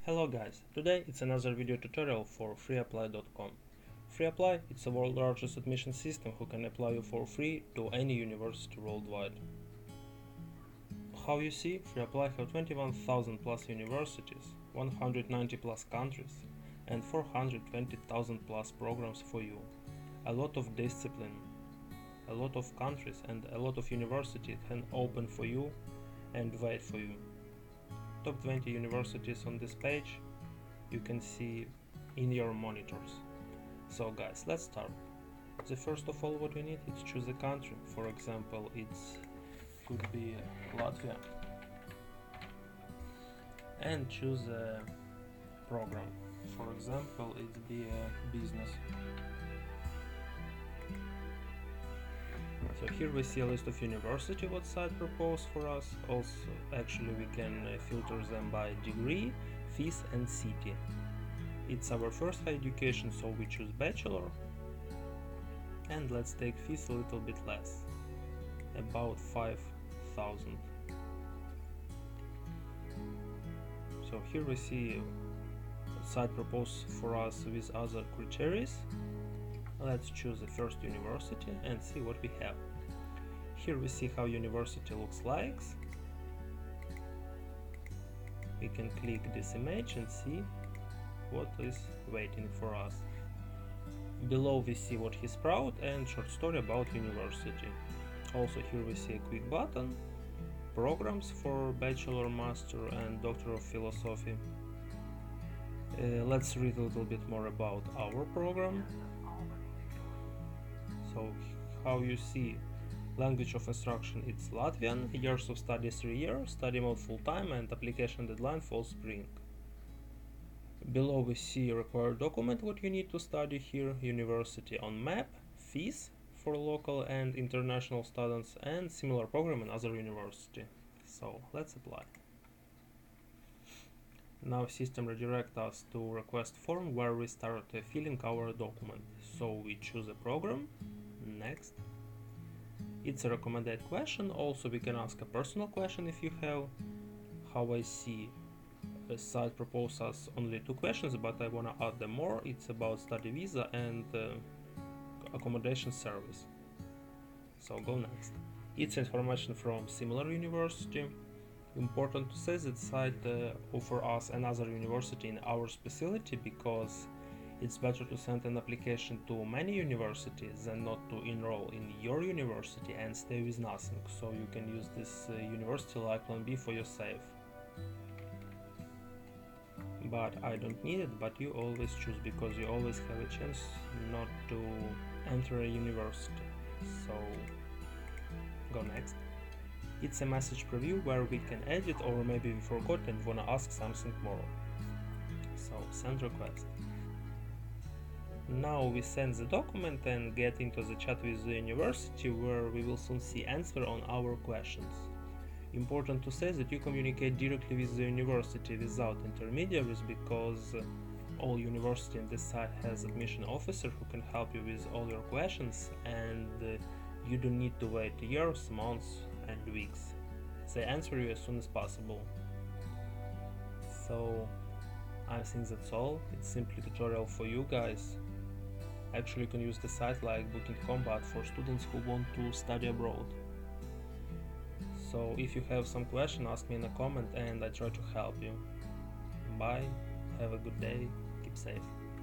Hello guys, today it's another video tutorial for freeapply.com. FreeApply is the world's largest admission system who can apply you for free to any university worldwide. How you see, FreeApply have 21,000 plus universities, 190 plus countries and 420,000 plus programs for you. A lot of discipline, a lot of countries and a lot of universities can open for you and wait for you. Top 20 universities on this page you can see in your monitors. So guys, let's start. The first of all what you need is choose a country. For example, it could be Latvia, and choose a program. For example, it be a business. So here we see a list of university what site propose for us. Also, actually we can filter them by degree, fees and city. It's our first higher education, so we choose bachelor. And let's take fees a little bit less, about 5,000. So here we see site propose for us with other criteria. Let's choose the first university and see what we have. Here we see how university looks like. We can click this image and see what is waiting for us. Below we see what he's proud and short story about university. Also here we see a quick button, programs for bachelor, master and doctor of philosophy. Let's read a little bit more about our program. So how you see, language of instruction it's Latvian, years of study 3 years, study mode full-time and application deadline fall spring. Below we see required document what you need to study here, university on map, fees for local and international students and similar program in other university. So let's apply. Now system redirect us to request form where we start filling our document. So we choose a program. Next. It's a recommended question. Also we can ask a personal question if you have. How I see, the site proposes us only 2 questions, but I wanna add them more. It's about study visa and accommodation service. So go next. It's information from similar university. Important to say that site offer us another university in our specialty, because it's better to send an application to many universities than not to enroll in your university and stay with nothing. So you can use this university like plan B for yourself. But I don't need it, but you always choose, because you always have a chance not to enter a university. So go next. It's a message preview where we can edit, or maybe we forgot and wanna ask something more. So send request. Now we send the document and get into the chat with the university, where we will soon see answer on our questions. Important to say that you communicate directly with the university without intermediaries, because all university in this site has admission officer who can help you with all your questions, and you don't need to wait years, months and weeks. They answer you as soon as possible. So I think that's all. It's simply tutorial for you guys. Actually you can use the site like booking.com, but for students who want to study abroad. So if you have some question, ask me in a comment and I try to help you. Bye, have a good day, keep safe.